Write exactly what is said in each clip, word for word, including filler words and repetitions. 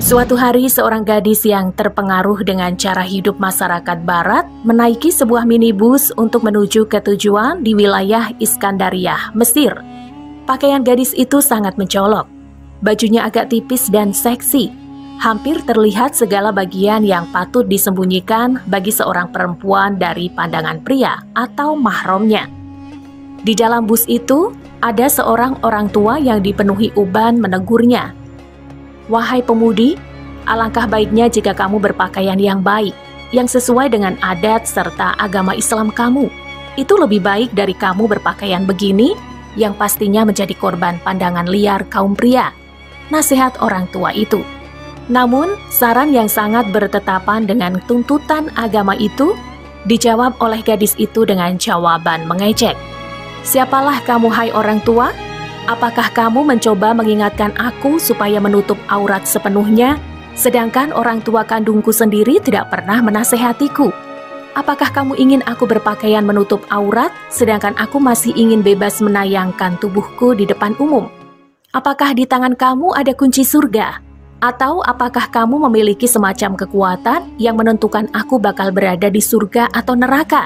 Suatu hari, seorang gadis yang terpengaruh dengan cara hidup masyarakat barat menaiki sebuah minibus untuk menuju ke tujuan di wilayah Iskandariah, Mesir. Pakaian gadis itu sangat mencolok. Bajunya agak tipis dan seksi. Hampir terlihat segala bagian yang patut disembunyikan bagi seorang perempuan dari pandangan pria atau mahramnya. Di dalam bus itu, ada seorang orang tua yang dipenuhi uban menegurnya. "Wahai pemudi, alangkah baiknya jika kamu berpakaian yang baik, yang sesuai dengan adat serta agama Islam kamu. Itu lebih baik dari kamu berpakaian begini, yang pastinya menjadi korban pandangan liar kaum pria," nasihat orang tua itu. Namun, saran yang sangat bertetapan dengan tuntutan agama itu dijawab oleh gadis itu dengan jawaban mengejek. "Siapalah kamu, hai orang tua? Apakah kamu mencoba mengingatkan aku supaya menutup aurat sepenuhnya, sedangkan orang tua kandungku sendiri tidak pernah menasehatiku? Apakah kamu ingin aku berpakaian menutup aurat, sedangkan aku masih ingin bebas menayangkan tubuhku di depan umum? Apakah di tangan kamu ada kunci surga? Atau apakah kamu memiliki semacam kekuatan yang menentukan aku bakal berada di surga atau neraka?"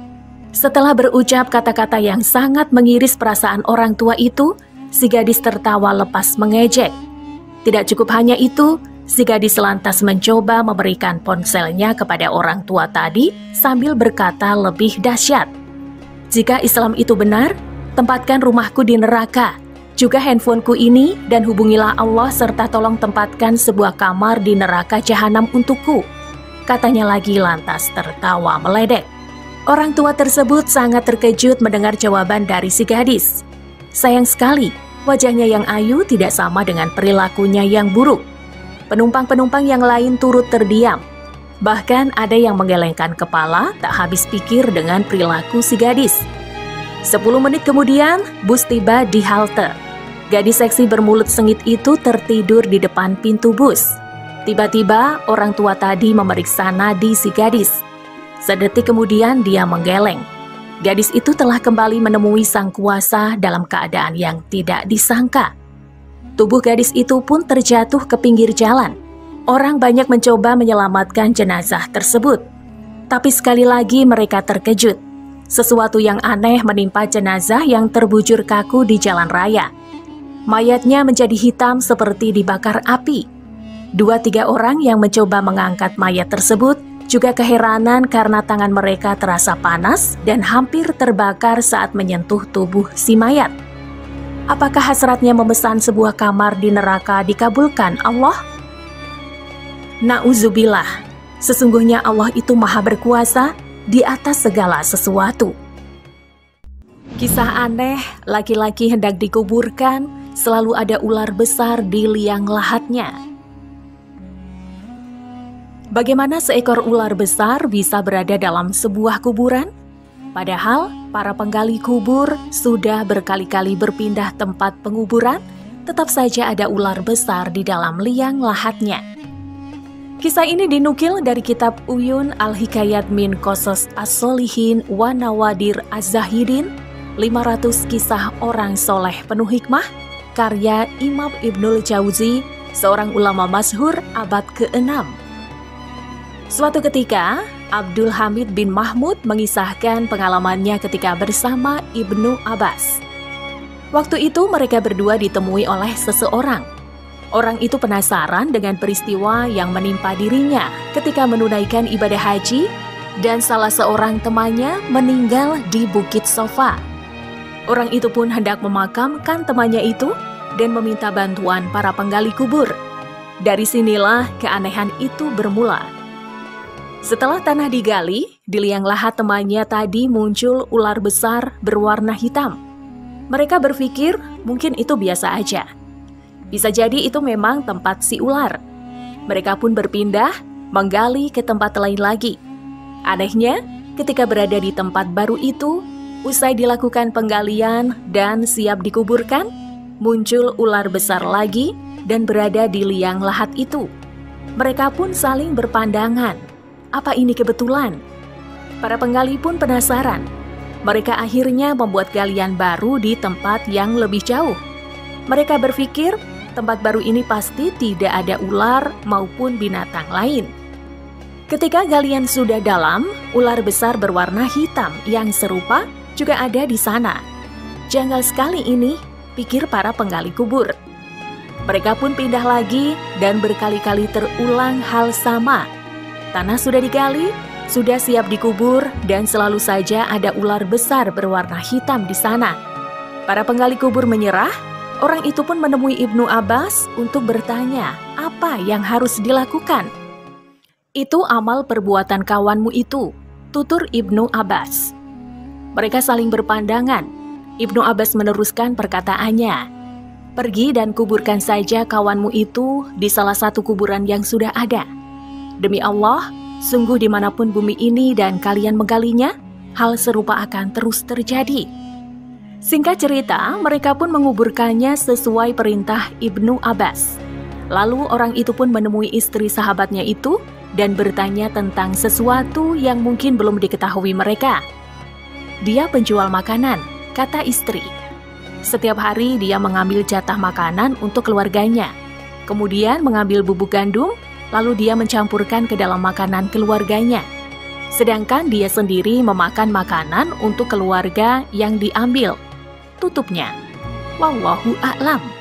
Setelah berucap kata-kata yang sangat mengiris perasaan orang tua itu, si gadis tertawa lepas mengejek. Tidak cukup hanya itu, si gadis lantas mencoba memberikan ponselnya kepada orang tua tadi sambil berkata lebih dahsyat, "Jika Islam itu benar, tempatkan rumahku di neraka, juga handphoneku ini, dan hubungilah Allah serta tolong tempatkan sebuah kamar di neraka jahanam untukku," katanya lagi lantas tertawa meledek. Orang tua tersebut sangat terkejut mendengar jawaban dari si gadis. Sayang sekali, wajahnya yang ayu tidak sama dengan perilakunya yang buruk. Penumpang-penumpang yang lain turut terdiam. Bahkan ada yang menggelengkan kepala tak habis pikir dengan perilaku si gadis. Sepuluh menit kemudian, bus tiba di halte. Gadis seksi bermulut sengit itu tertidur di depan pintu bus. Tiba-tiba, orang tua tadi memeriksa nadi si gadis. Sedetik kemudian dia menggeleng. Gadis itu telah kembali menemui sang kuasa dalam keadaan yang tidak disangka. Tubuh gadis itu pun terjatuh ke pinggir jalan. Orang banyak mencoba menyelamatkan jenazah tersebut. Tapi sekali lagi mereka terkejut. Sesuatu yang aneh menimpa jenazah yang terbujur kaku di jalan raya. Mayatnya menjadi hitam seperti dibakar api. Dua tiga orang yang mencoba mengangkat mayat tersebut juga keheranan karena tangan mereka terasa panas dan hampir terbakar saat menyentuh tubuh si mayat. Apakah hasratnya memesan sebuah kamar di neraka dikabulkan Allah? Na'udzubillah, sesungguhnya Allah itu maha berkuasa di atas segala sesuatu. Kisah aneh, laki-laki hendak dikuburkan, selalu ada ular besar di liang lahatnya. Bagaimana seekor ular besar bisa berada dalam sebuah kuburan? Padahal para penggali kubur sudah berkali-kali berpindah tempat penguburan, tetap saja ada ular besar di dalam liang lahatnya. Kisah ini dinukil dari kitab Uyun Al-Hikayat min Qasas As-Solihin wa Nawadir Az-Zahidin, lima ratus kisah orang soleh penuh hikmah, karya Imam Ibnul Jauzi, seorang ulama masyhur abad keenam. Suatu ketika, Abdul Hamid bin Mahmud mengisahkan pengalamannya ketika bersama Ibnu Abbas. Waktu itu mereka berdua ditemui oleh seseorang. Orang itu penasaran dengan peristiwa yang menimpa dirinya ketika menunaikan ibadah haji dan salah seorang temannya meninggal di Bukit Sofa. Orang itu pun hendak memakamkan temannya itu dan meminta bantuan para penggali kubur. Dari sinilah keanehan itu bermula. Setelah tanah digali, di liang lahat temannya tadi muncul ular besar berwarna hitam. Mereka berpikir mungkin itu biasa aja. Bisa jadi itu memang tempat si ular. Mereka pun berpindah, menggali ke tempat lain lagi. Anehnya, ketika berada di tempat baru itu, usai dilakukan penggalian dan siap dikuburkan, muncul ular besar lagi dan berada di liang lahat itu. Mereka pun saling berpandangan. Apa ini kebetulan? Para penggali pun penasaran. Mereka akhirnya membuat galian baru di tempat yang lebih jauh. Mereka berpikir, tempat baru ini pasti tidak ada ular maupun binatang lain. Ketika galian sudah dalam, ular besar berwarna hitam yang serupa juga ada di sana. Janggal sekali ini, pikir para penggali kubur. Mereka pun pindah lagi dan berkali-kali terulang hal sama. Tanah sudah digali, sudah siap dikubur, dan selalu saja ada ular besar berwarna hitam di sana. Para penggali kubur menyerah. Orang itu pun menemui Ibnu Abbas untuk bertanya apa yang harus dilakukan. Itu amal perbuatan kawanmu itu, tutur Ibnu Abbas. Mereka saling berpandangan. Ibnu Abbas meneruskan perkataannya. Pergi dan kuburkan saja kawanmu itu di salah satu kuburan yang sudah ada. Demi Allah, sungguh dimanapun bumi ini dan kalian menggalinya, hal serupa akan terus terjadi. Singkat cerita, mereka pun menguburkannya sesuai perintah Ibnu Abbas. Lalu orang itu pun menemui istri sahabatnya itu dan bertanya tentang sesuatu yang mungkin belum diketahui mereka. Dia penjual makanan, kata istri. Setiap hari dia mengambil jatah makanan untuk keluarganya. Kemudian mengambil bubuk gandum, lalu dia mencampurkan ke dalam makanan keluarganya. Sedangkan dia sendiri memakan makanan untuk keluarga yang diambil. Tutupnya. Wallahu a'lam.